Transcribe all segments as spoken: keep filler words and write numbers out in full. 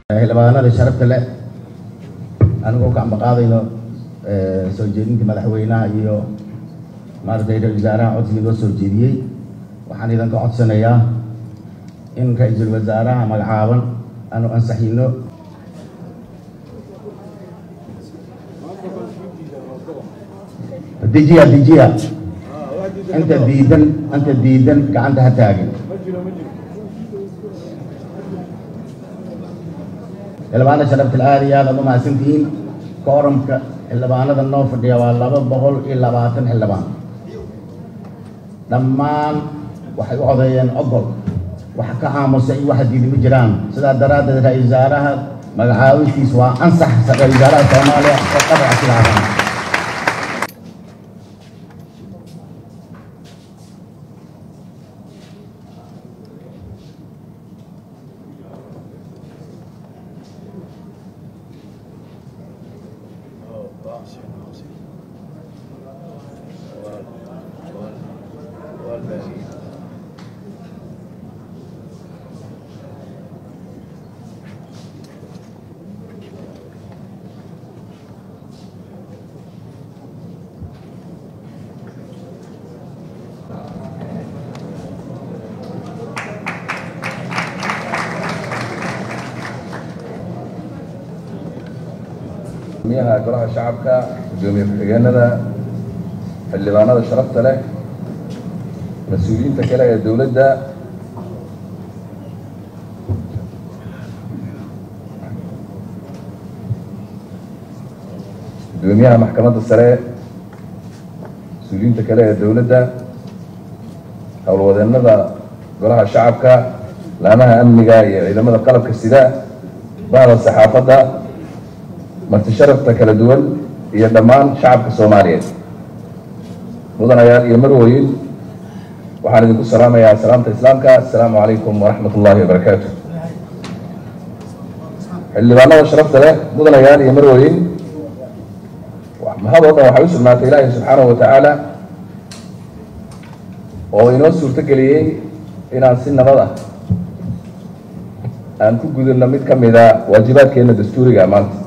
xildhibaanada sharafta leh anigoo ka ambaqaadayno soo jeedinta madaxweynaha iyo maartay ra'iisul wasaaraha codsiga loo soo jeediyey waxaan idinka codsanayaa in ra'iisul wasaaraha magacaaban aanu ansaxino dijiya dijiya inta diidan inta diidan gacanta ha taagin xildhibaanada sharafta leh aad iyo aad aad u mahadsantihiin kooramka xildhibaanada noo fadhiya waa laba boqol iyo labaatan xildhibaan dhammaan waxay u codeeyeen ogol wax ka aamusa iyo waxa diidan ma jiraan sidaa daraaddeed ra'iisul wasaaraha magacaabintiis waa ansax ra'iisul wasaaraha Soomaaliya oo qadar asilaadan miyaha golaha shacabka gudoomiye ku-xigeenada xildhibaanada sharafta leh mas-uuliyiinta kale ee dowladda gudoomiyaha maxkamadda sare mas-uuliyiinta kale ee dowladda howlwadeenada golaha shacabka laamaha amniga iyo ciidamada qalabka sida bahda saxaafadda marti sharafta kala duwan iyo dhammaan shacabka Soomaaliyeed mudanayaal iyo marwooyin waxaan idinku salaamayaa salaamta islaamka assalaamu calaykum waraxmatullaahi wabarakaatuh xildhibaanada sharafta leh mudanayaal iyo marwooyin mahadoo dhan waxay u sugnaatay ilaahay subxaanahu wa tacaala oo inoo suurto geliyey inaan si nabad ah aan ku gudubno mid ka mid a waajibaadkeena dastuuriga maanta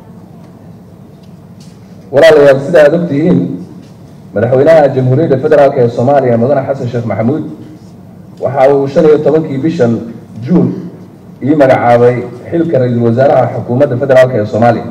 walaalayaal sida aad ogtihiin madaxweynaha jamhuuriyadda federaalk ee Soomaaliya mudane xasan sheekh maxamuud waxa uu shan iyo tobankii bishan juun ii magacaabay xilka ra'iisul wasaaraha xukuumadda federaalk ee Soomaaliya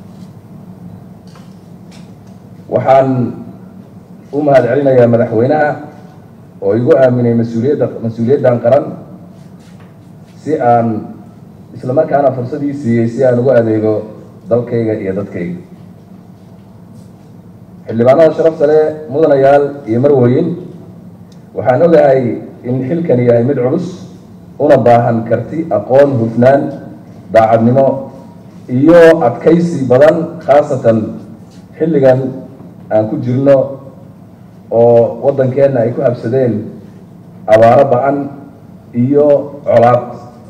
waxaan u mahadcelinayaa madaxweynaha oo igu aaminay mas-uuliyadda mas-uuliyaddan qaran si aan isla markaana fursadii siiyey si aan ugu adeego dalkayga iyo dadkayga xildhibaanada sharafta leh mudanayaal iyo marwooyin waxaan ogahay in xilkani yahay mid culus una baahan karti aqoon hufnaan daacadnimo iyo adkaysi badan khaasatan xilligan aan ku jirno oo waddankeenna ay ku habsadeen abaaro ba-an iyo colaad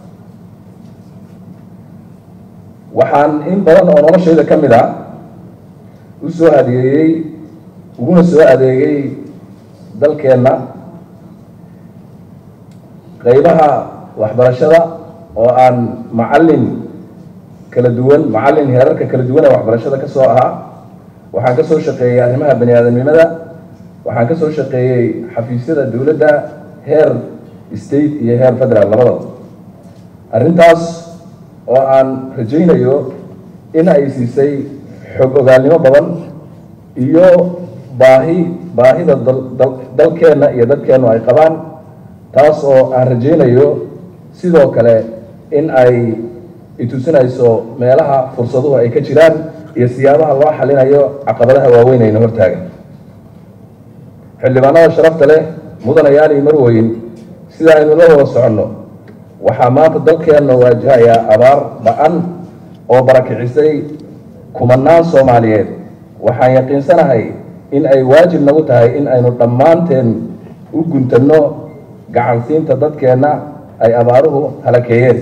waxaan in badan oo noloshayda ka mid ah u soo adeegay uguna soo adeegay dalkeenna qaybaha waxbarashada oo aan macallin kala duwan macallin heerarka kala duwan ee waxbarashada ka soo ahaa waxaan ka soo shaqeeyey arrimaha bani aadamnimada waxaan ka soo shaqeeyey xafiisyada dowladda heer state iyo heer federal labadaba arrintaas oo aan rajaynayo in ay siisay xog ogaalnimo badan iyo baahi baahida dalkeenna iyo dadkeennu ay qabaan taas oo aan rajaynayo sidoo kale in ay itusinayso meelaha fursaduhu ay ka jiraan iyo siyaabaha loo xalinayo caqabadaha waaweyn ayna hortaagan xildhibaanada sharafta leh mudanayaal iyo marwooyin sida aynu la wada soconno waxaa maanta dalkeenna waajahayaa abaar ba-an oo barakicisay kumanaan Soomaaliyeed waxaan yaqiinsanahay in ay waajib nagu tahay in aynu dhammaanteen u guntanno gacansiinta dadkeenna ay abaaruhu halakeeyeen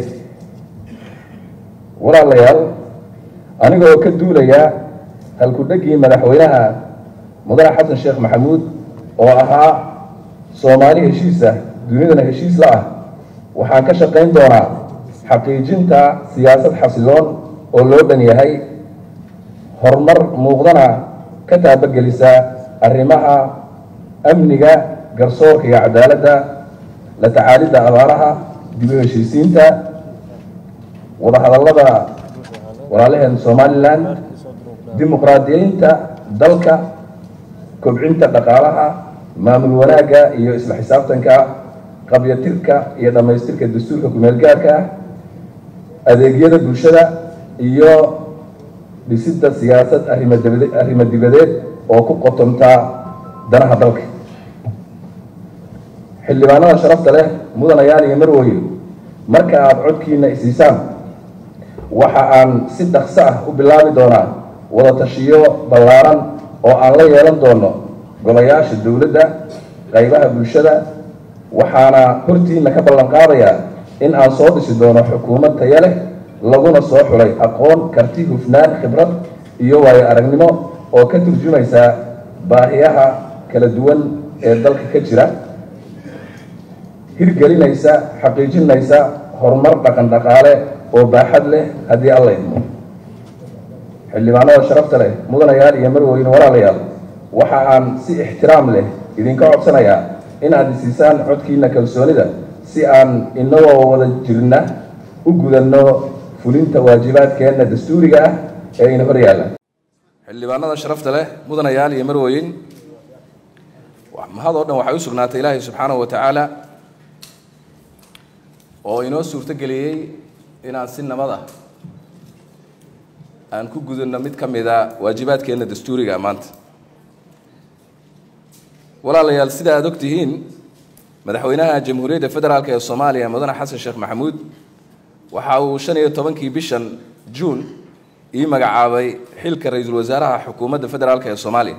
walaalayaal anigoo ka duulaya halku-dhegii madaxweynaha mudane xasan sheekh maxamuud oo ahaa Soomaali heshiis ah dunidana heshiis la ah waxaan ka shaqayn doonaa xaqiijinta siyaasad xasiloon oo loo dhan yahay horumar muuqdana ka taabagelisa arrimaha amniga garsoorka iyo cadaaladda la tacaalidda abaaraha dib u heshiisiinta wadahadallada walaalaheen somalilan dimuqraadiyeynta dalka kobcinta dhaqaalaha maamul wanaagga iyo isla xisaabtanka qabyatirka iyo dhammaystirka dastuurka kumeel gaarka ah adeegyada bulshada iyo dhisidda siyaasad arrimo dibadeed oo ku qotonta danaha dalka xildhibaanada sharafta leh mudanayaal iyo marwooyin marka aad codkiina isiisaan waxa aan si dhaqso ah u bilaabi doonaa wada tashiyo ballaaran oo aan la yeelan doono golayaasha dowladda qaybaha bulshada waxaana hortiina ka ballan qaadayaa in aan soo dhisi doono xukuumad tayo leh laguna soo xulay aqoon karti hufnaan khibrad iyo waayo aragnimo oo ka turjumaysa baahiyaha kala duwan ee dalka ka jira hirgelinaysa xaqiijinaysa horumar dhaqan dhaqaale oo baaxad leh haddii alla idmo xildhibaanada sharafta leh mudanayaal iyo marwooyin walaalayaal waxa aan si ixtiraam leh idinka codsanayaa in aad isiisaan codkiina kalsoonida si aan inagoo wada jirna u gudanno fulinta waajibaadkeenna dastuuriga ah ee ina hor yaalla xildhibaanada sharafta leh mudanayaal iyo marwooyin mahad oo dhan waxay u sugnaatay ilaahay subxaanahu wa tacaala oo inoo suurto geliyey inaan si nabad ah aan ku gudanno mid ka mid a waajibaadkeenna dastuuriga maanta walaalayaal sida aad ogtihiin madaxweynaha jamhuuriyadda federaalk ee soomaaliya mudane xasan sheekh maxamuud waxa uu shan iyo tobankii bishan juun ii magacaabay xilka ra-iisul wasaaraha xukuumadda federaalk ee soomaaliya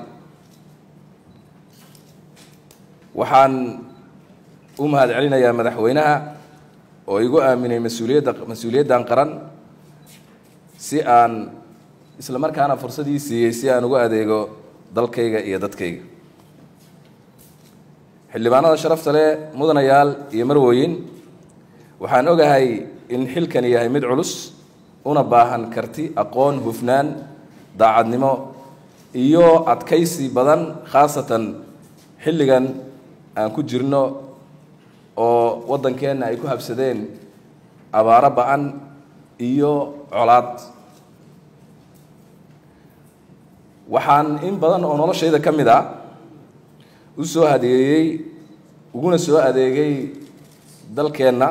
waxaan u mahad celinayaa madaxweynaha oo igu aaminay mas-uuliyadda mas-uuliyaddan qaran si aan isla markaana fursadii siiyey si aan ugu adeego dalkayga iyo dadkayga xildhibaanada sharafta leh mudanayaal iyo marwooyin waxaan ogahay in xilkani yahay mid culus una baahan karti aqoon hufnaan daacadnimo iyo adkaysi badan khaasatan xilligan aan ku jirno oo waddankeenna ay ku habsadeen abaaro ba-an iyo colaad waxaan in badan oo noloshayda ka mid ah u soo hadeeyey uguna soo adeegay dalkeenna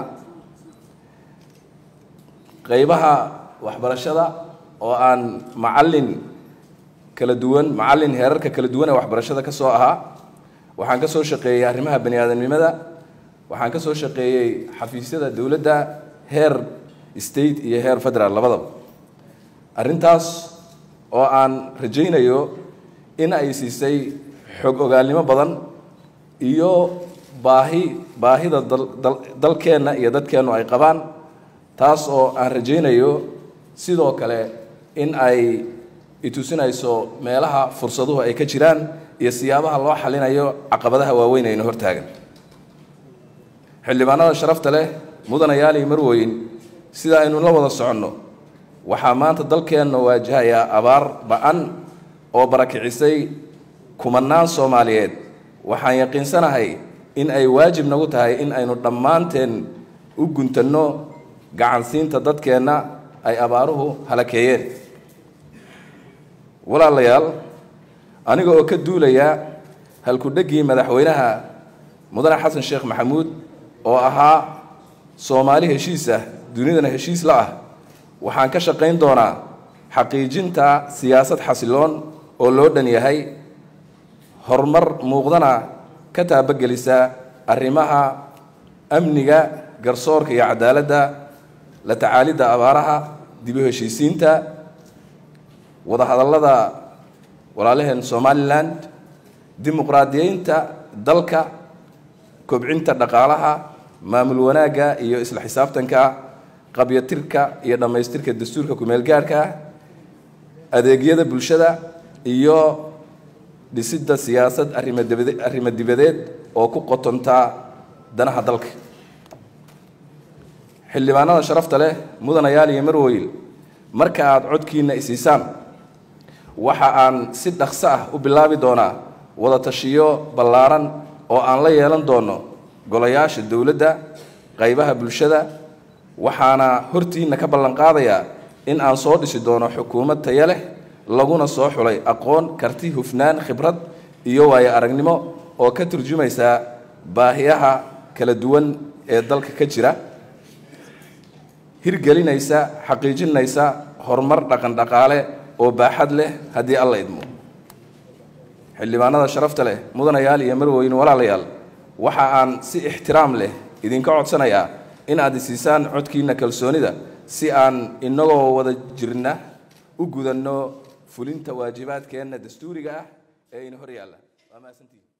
qaybaha waxbarashada oo aan macallin kala duwan macallin heerarka kala duwan ee waxbarashada ka soo ahaa waxaan ka soo shaqeeyey arrimaha bani aadamnimada waxaan ka soo shaqeeyey xafiisyada dowladda heer state iyo heer federal labadaba arrintaas oo aan rajaynayo in ay siisay xog ogaalnimo badan iyo baahi baahida dalkeenna iyo dadkeennu ay qabaan taas oo aan rajaynayo sidoo kale in ay itusinayso meelaha fursaduhu ay ka jiraan iyo siyaabaha loo xalinayo caqabadaha waaweyn ayna hortaagan xildhibaanada sharafta leh mudanayaal iyo marwooyin sida aynu la wada soconno waxaa maanta dalkeenna waajahayaa abaar ba-an oo barakicisay kumanaan soomaaliyeed waxaan yaqiinsanahay in ay waajib nagu tahay in aynu dhammaanteen u guntanno gacansiinta dadkeenna ay abaaruhu halakeeyeen walaalayaal aniga oo ka duulaya halku-dhaggii madaxweynaha mudane xasan sheekh maxamuud oo ahaa soomaali heshiis ah dunidana heshiis la ah waxaan ka shaqayn doonaa xaqiijinta siyaasad xasiloon oo loo dhan yahay horumar muuqdana ka taabagelisa arrimaha amniga garsoorka iyo cadaaladda la tacaalidda abaaraha dib u heshiisiinta wadahadallada walaalaheen somalilan dimuqraadiyeynta dalka kobcinta dhaqaalaha maamul wanaagga iyo isla xisaabtanka qabyatirka iyo dhammaystirka dastuurka kumeel gaarka adeegyada bulshada iyo dhisidda siyaasad arrimo dibadeed oo ku qotonta danaha dalka xildhibaanada sharafta leh mudanayaal iyo marweyl marka aad codkiina isiisaan waxa aan si dhaqso ah u bilaabi doonaa wada tashiyo ballaaran oo aan la yeelan doono golayaasha dawladda qaybaha bulshada waxaana hortiina ka ballan qaadayaa in aan soo dhisi doono xukuumad tayo leh laguna soo xulay aqoon karti hufnaan khibrad iyo waayo aragnimo oo ka turjumaysa baahiyaha kala duwan ee dalka ka jira hirgelinaysa xaqiijinaysa horumar dhaqan dhaqaale oo baaxad leh haddii alla idmo xildhibaanada sharafta leh mudanayaal iyo marweyne walaalayaal waxa aan si ixtiraam leh idinka codsanayaa in aad isiisaan codkiina kalsoonida si aan inagoo wada jirna u gudanno fulinta waajibaadkeenna dastuuriga ah ee ina hor yaalla waa mahadsantihiin